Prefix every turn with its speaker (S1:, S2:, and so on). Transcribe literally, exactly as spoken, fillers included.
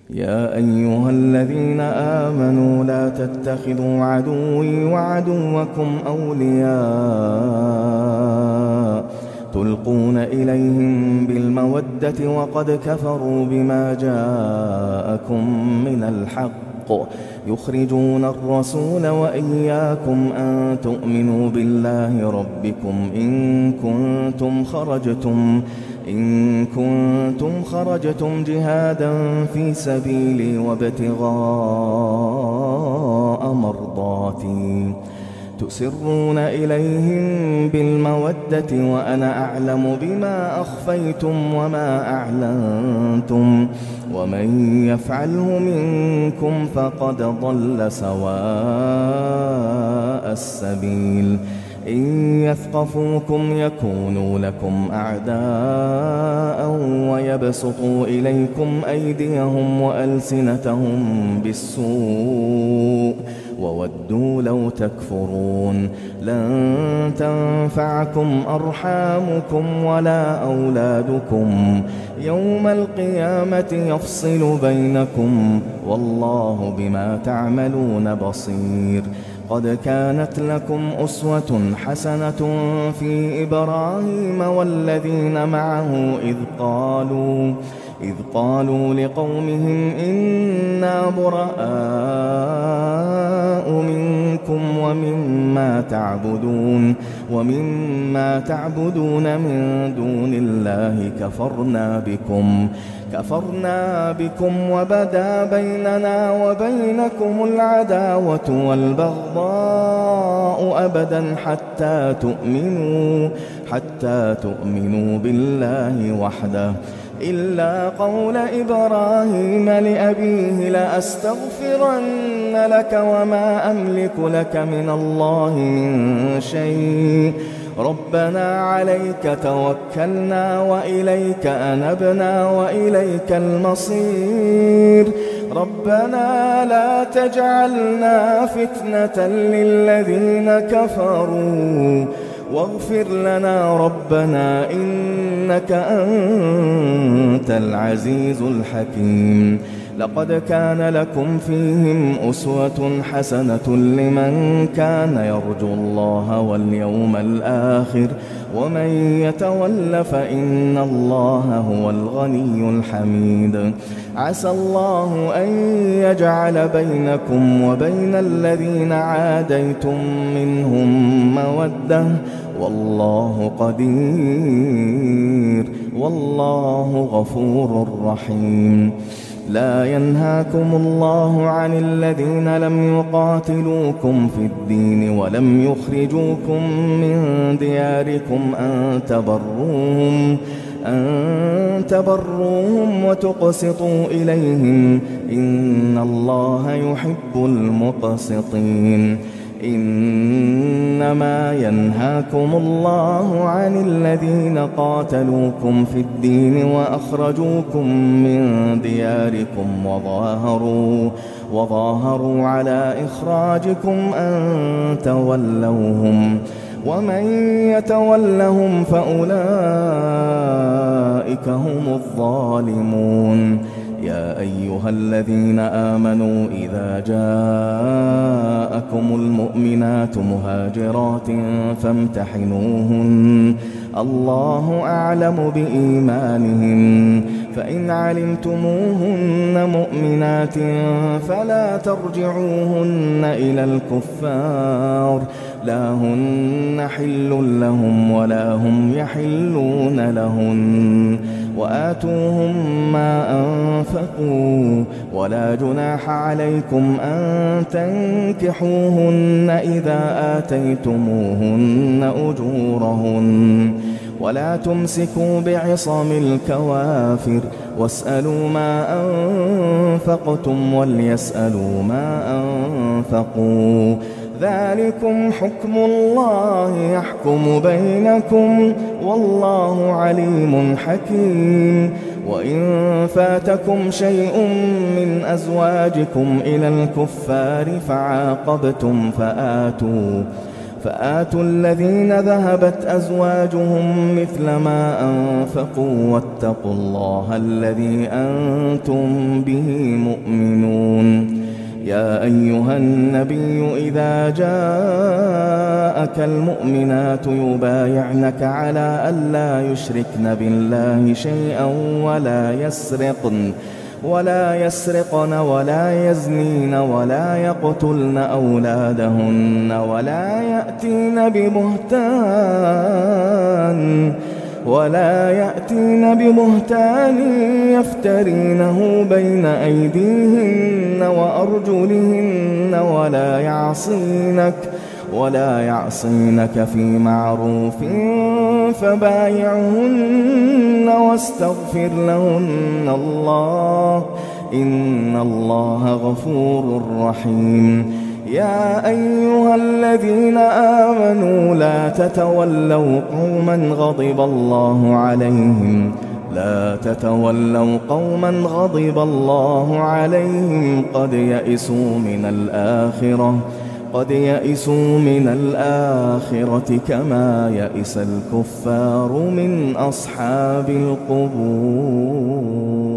S1: يا أيها الذين آمنوا لا تتخذوا عدوي وعدوكم أولياء تلقون إليهم بالمودة وقد كفروا بما جاءكم من الحق يخرجون الرسول وإياكم أن تؤمنوا بالله ربكم إن كنتم خرجتم إن كنتم خرجتم جهادا في سبيلي وابتغاء مرضاتي تسرون إليهم بالمودة وأنا أعلم بما أخفيتم وما أعلنتم ومن يفعله منكم فقد ضل سواء السبيل إن يثقفوكم يكونوا لكم أعداء ويبسطوا إليكم أيديهم وألسنتهم بالسوء وودوا لو تكفرون لن تنفعكم أرحامكم ولا أولادكم يوم القيامة يفصل بينكم والله بما تعملون بصير قد كانت لكم أسوة حسنة في إبراهيم والذين معه إذ قالوا إذ قالوا لقومهم إنا براء منكم ومما تعبدون ومما تعبدون من دون الله كفرنا بكم كفرنا بكم وبدا بيننا وبينكم العداوة والبغضاء أبدا حتى تؤمنوا حتى تؤمنوا بالله وحده إلا قول إبراهيم لأبيه لأستغفرن لك وما أملك لك من الله من شيء ربنا عليك توكلنا وإليك أنبنا وإليك المصير ربنا لا تجعلنا فتنة للذين كفروا واغفر لنا ربنا إنك أنت العزيز الحكيم لقد كان لكم فيهم أسوة حسنة لمن كان يرجو الله واليوم الآخر ومن يتول فإن الله هو الغني الحميد عسى الله أن يجعل بينكم وبين الذين عاديتم منهم مودة والله قدير والله غفور رحيم لا ينهاكم الله عن الذين لم يقاتلوكم في الدين ولم يخرجوكم من دياركم أن تبروهم أن تبروهم وتقسطوا إليهم إن الله يحب المقسطين إنما ينهاكم الله عن الذين قاتلوكم في الدين وأخرجوكم من دياركم وظاهروا وظاهروا على إخراجكم أن تولوهم ومن يتولهم فأولئك هم الظالمون يا أيها الذين آمنوا إذا جاءكم المؤمنات مهاجرات فامتحنوهن الله أعلم بإيمانهن فإن علمتموهن مؤمنات فلا ترجعوهن إلى الكفار لا هن حل لهم ولا هم يحلون لهن وآتوهم ما أنفقوا ولا جناح عليكم أن تنكحوهن إذا آتيتموهن أجورهن ولا تمسكوا بعصم الكوافر واسألوا ما أنفقتم وليسألوا ما أنفقوا ذلكم حكم الله يحكم بينكم والله عليم حكيم وإن فاتكم شيء من أزواجكم إلى الكفار فعاقبتم فآتوا فآتوا الذين ذهبت أزواجهم مثل ما أنفقوا واتقوا الله الذي أنتم به مؤمنون. يا أيها النبي إذا جاءك المؤمنات يبايعنك على ألا يشركن بالله شيئا ولا يسرقن ولا يسرقن ولا يزنين ولا يقتلن أولادهن ولا يأتين ببهتان ولا يأتين ببهتان يفترينه بين أيديهن وأرجلهن ولا يعصينك ولا يعصينك في معروف فبايعهن واستغفر لهن الله إن الله غفور رحيم. يا أيها الذين آمنوا لا تتولوا قوما غضب الله عليهم لا تتولوا قوما غضب الله عليهم قد يئسوا من الآخرة قد يئسوا من الآخرة كما يئس الكفار من أصحاب القبور.